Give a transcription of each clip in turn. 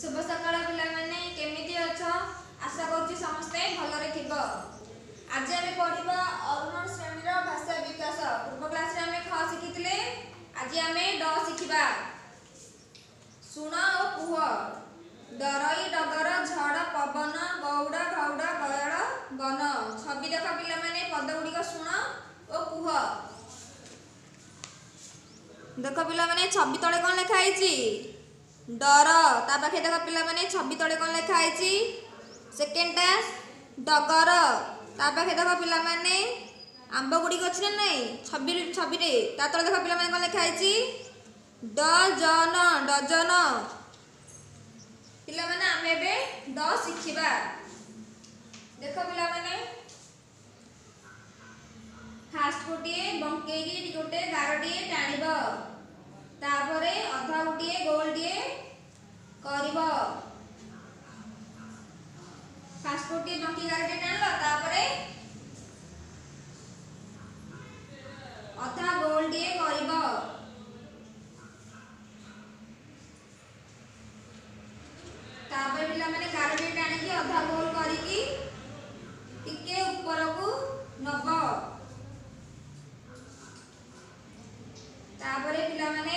शुभ सकाळ पिलाମାନେ केमिति अछ आशा करूची समस्ते भलरे थिबो। आज आमे पढिबा अरुण श्रेणीर भाषा विकास। पूर्व क्लास रे आमे ख सिखितिले, आज आमे ड सिखिबा। सुण ओ कुह डरई डगर झड़ पवन गौड़ घौड़ गयल बन। छवि देख पिलाମାନେ पद गुडी को सुण ओ कुह। देख पिलाମାନେ छवि तळे कोन लिखा हैची डर। ता पाखे देख पिलाମାନେ छवि तळे कोन लिखा हैची सेकेंडटा डगर। ता पाखे देख पिलाମାନେ आंब गुडी को अछि नै छवि रे। ता तळे देख पिलाମାନେ कोन लिखा हैची डजन डजन। पिलाମାନେ आमे बे ड सिखिबा। देख पिलाମାନେ फास्ट गोटे बंकेगी गोटे गारडी टाणीब, तापरे अधा गोटे गोलटे करिब। फास्ट गोटे बंकी गारडी टाणलो, तापरे अधा गोलटे करिब। तापर पिलाମାନେ गारडी टाणीकी अधा गोल करिकी टिके ऊपरकू नब। तापरे पिलाମାନେ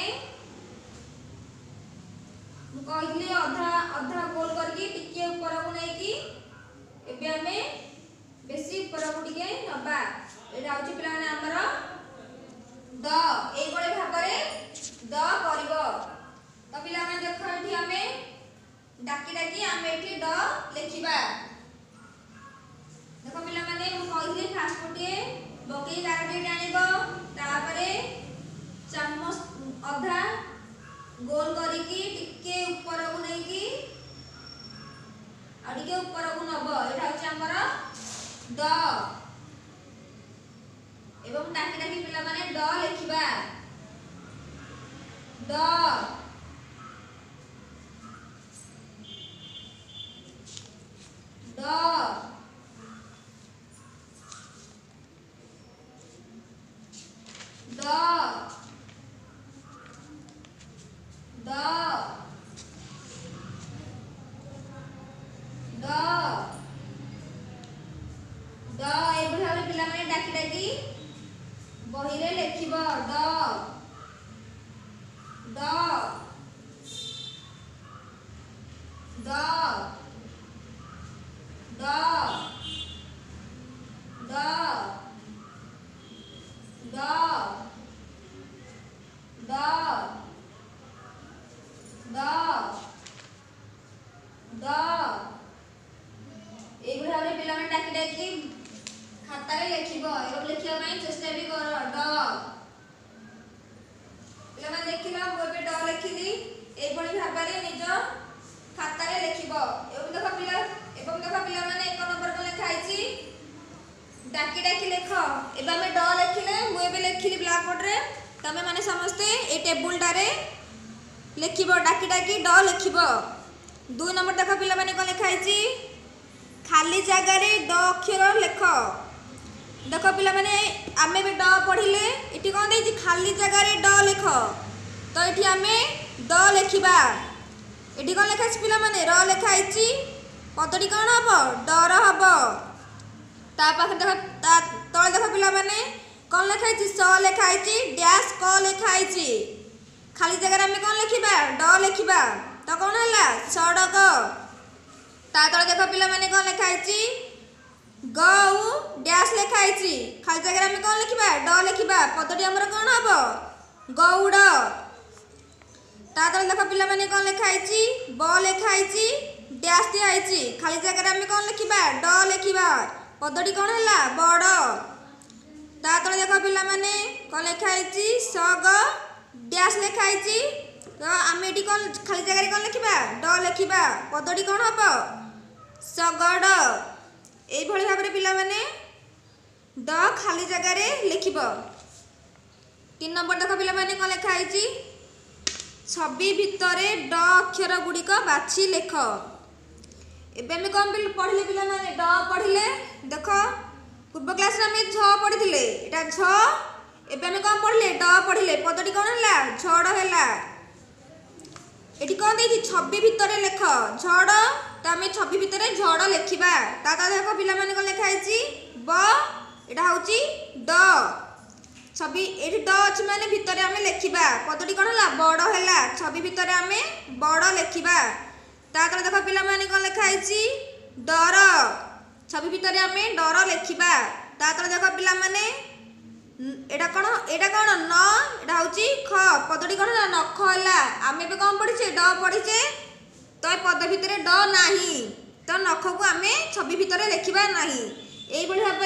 मु कहिली अधा अधा गोल करके टिके ऊपर को नै की एबे हमें बेसी ऊपर को टिके नबा। एटा होची पिलाମାନେ हमर द। एई बळे भाबरे द करबो। तो पिलाମାନେ देखो एठी हमें डाकी डाकी हमें एठी ड लिखिबा। देखो पिलाମାନେ मु कहिली फास्ट गोटे बकी गारडी टाणीबो, तापरे चम्मच अधा गोल करिकी टिके ऊपर को नै की आ टिके ऊपर को नब। एटा होची हमर ड। एवं डाकी डाकी पिलाମାନେ ड लिखिबा। ड ड ड द द द। ए भाबे पिलाମାନେ डाकी डाकी बही रे लिखिबो ड ड ड ड ड ड ड द द। ए भाबे पिलाମାନେ डाकी डाकी खाता रे लिखिबो। एरो लिखिया पई चेष्टा भी कर ड। पिलाମାନେ देखिला मु एबे ड लिखिली। ए भली भाबरे निज खाता रे लिखिबो। एवं देख पिलाମାନେ 1 नंबर को लिखा हैची डाकी डाकी लेख। एबे हमें ड लिखिले, मु एबे लिखिली ब्लैक बोर्ड रे। तमे माने समस्ते ए टेबुल टारे लिखिबो डाकी डाकी ड लिखिबो। 2 नंबर देख पिलाମାନେ को लिखा हैची खाली जगह रे ड अक्षर लेख। देख पिलाମାନେ आमे बे ड पढिले एठी कोन देछि खाली जगह रे ड लेख। तो एठी आमे ड लिखिबा। एठी कोन लेखा अछि पिलाମାନେ र लेखा हैछि पदटी कोन हबो डर हबो। ता पाखे देख तळे देख पिलाମାନେ कोन लेखा हैछि स लेखा हैछि डैश क लेखा हैछि। खाली जगह रे आमे कोन लिखिबा ड लिखिबा। तो कोन हला सड़क। ता तळे देख पिलाମାନେ कोन लेखा हैछि गौ डैश लेखा हैछि। खाली जगह रे आमे कोन लिखिबा ड लिखिबा। पदटी हमर कोन हबो गौड़। ता तळे देख पिलाମାନେ कोन लेखा हैछि ब लेखा हैछि डैश दिया हैछि। खाली जगह रे आमे कोन लिखिबा ड लिखिबा। पदटी कोन हला बड़। ता तळे देख पिलाମାନେ कोन लेखा हैछि सग डैश लेखा हैछि। तो आमे एठी कोन खाली जगह रे कोन लिखिबा ड लिखिबा। पदटी कोन हबो सगड़। एई भली भाबरे पिलाମାନେ ड खाली जगह रे लिखिबो। 3 नंबर देख पिलाମାନେ कोन लेखा हैछि छवि भितरे ड अक्षर गुडी को बाछि लेख। एबे हम कोन पढिले पिलाମାନେ ड पढिले। देखो पूर्व क्लास रे हम छ पढिथिले, एटा छ। एबे हम कोन पढिले ड पढिले। पदटी कोन हला झड़ हला। एठी कौन देछि छवि भितरे लेख झड़ तो आम छवि भितरे झड़ लेखिबा ता देखो पिला माने कोन लेखा आइछि ब एटा होछि ड छवि एठी ड अछि माने भितरे आम लेखिबा पदटी कोन हला बड़ हला छवि भितरे आम बड़ लेखिबा ता देखो पिला माने कोन लेखा आइछि डर छवि भितरे आम डर लेखिबा ता देखो पिला माने एटा कौन न एटा होची ख पदटी कौन है नख है आम ए कौन पढ़ीचे ड पढ़ीचे तो पद भितर ड नाही तो नख को आम छवि भितर लेखिबा नाही एई भली भाबरे